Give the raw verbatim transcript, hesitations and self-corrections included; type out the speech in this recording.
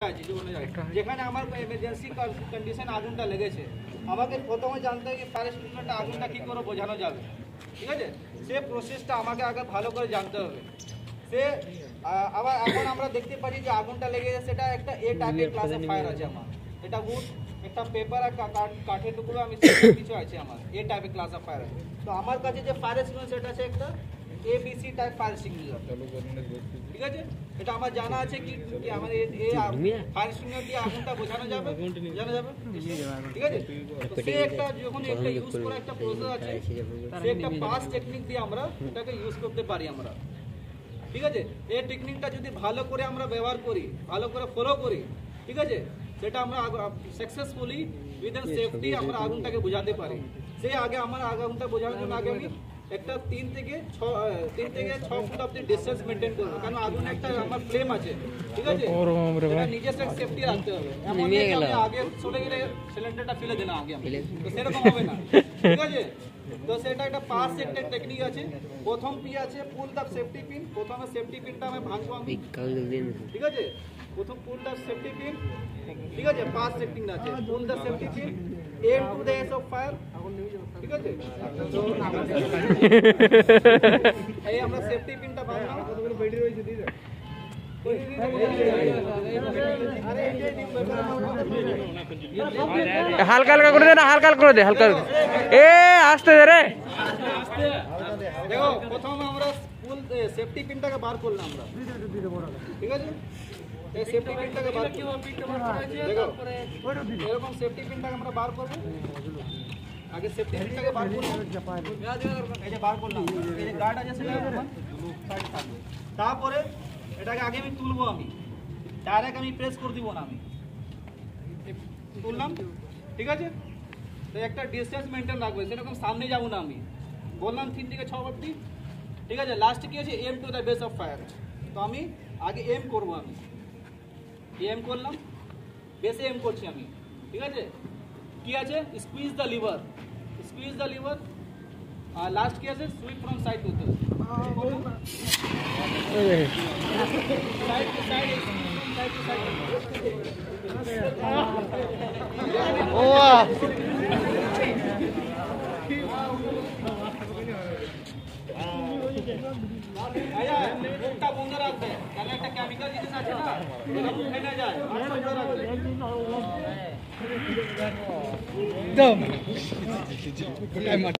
যেখানে আমার emergency condition আগুনটা লেগেছে, আমাকে প্রথমে জানতে হবে ফায়ার এক্সটিংগুইশারটা আগুনটা কী করে বোঝানো যাবে, ঠিক আছে? সে প্রসেসটা আমাকে আগে ভালো করে জানতে হবে। সে আবার এখন আমরা দেখতে পারি যে আগুনটা লেগেছে, সেটা একটা এ টাইপের ক্লাসে ফায়ার আছে আমার, এটা উড একটা পেপার আর কাঠের টুকরো আমি কিছু আছে আমার এ টাইপের ক্লাস অফ ফায়ার আছে। তো আমার কাছে যে ফায়ার এক্সটিংগুইশার সেটা আছে একটা A B C type fire extinguisher, ঠিক আছে? এটা আমার জানা আছে কি আমার এই ফায়ার এক্সটিংগুইশার দিয়ে আগুনটা বোঝানো যাবে, বোঝানো যাবে, ঠিক আছে? তো সে একটা যখন একটা ইউজ করা একটা প্রসেস আছে, সে একটা পাস টেকনিক দিয়ে আমরা এটাকে ইউজ করতে পারি আমরা, ঠিক আছে? এই টেকনিকটা যদি ভালো করে আমরা ব্যবহার করি, ভালো করে ফলো করি, ঠিক আছে, সেটা আমরা সাকসেসফুলি উইথ সেফটি আমরা আগুনটাকে বোঝাতে পারি। সেই আগে আমার আগুনটা বোঝানোর জন্য আগে আমি একটা তিন থেকে ছ তিন থেকে ছ ফুট অব্দি ডিস্টেন্স মেনটেন করবো, কারণ আগুন একটা আমার ফ্লেম আছে, ঠিক আছে? নিজস্ব সেফটি রাখতে হবে। আগে চলে গেলে সিলিন্ডারটা ফেলে দেনা আগে আমি, তো সেরকম হবে না, ঠিক আছে? তো সেটা একটা পাস সেক্টর টেকনিক আছে। প্রথম পি আছে পুল দ্য সেফটি পিন, প্রথমে সেফটি পিনটা আমি ভাঙবো আমি, ঠিক আছে? প্রথম পুল দ্য সেফটি পিন, ঠিক আছে? পাস সেক্টিং আছে, pull the safety pin, aim to the edge of fire, ঠিক আছে? এই আমরা সেফটি পিনটা ভাঙলাম, বেডি রয়েছে দিদা হালকা হালকা করে দে না, হালকা হালকা করে দে, হালকা এ আস্তে দে রে। দেখো প্রথমে আমরা ফুল সেফটি পিনটাকে বার করলাম আমরা, ঠিক আছে? এই সেফটি পিনটাকে বার দেখো এরকম সেফটি পিনটাকে আমরা বার করবো। আগে সেফটি পিনটাকে বার করলাম, এই যে বার করলাম, এই যে গার্ড আছে সেটা তারপরে এটাকে আগে আমি তুলবো, আমি ডাইরেক্ট আমি প্রেস করে দিব না, আমি তুললাম, ঠিক আছে? তো একটা ডিস্টেন্স মেনটেন রাখবে, সেরকম সামনে যাবো না আমি, বললাম তিন থেকে ছ অব্দি, ঠিক আছে? লাস্টে কি আছে aim to the base of fire, তো আমি আগে এম করবো, আমি এম করলাম, বেসে এম করছি আমি, ঠিক আছে? কি আছে squeeze the lever, squeeze the lever, আর লাস্ট কি আছে sweep from side to side, side to side, side to side. ও আয়া মুখটা বন্ধ রাখবে, তাহলে একটা কেমিক্যাল জিনিস আছে না, এটা মুখে না যায়, বন্ধ রাখবে একদম।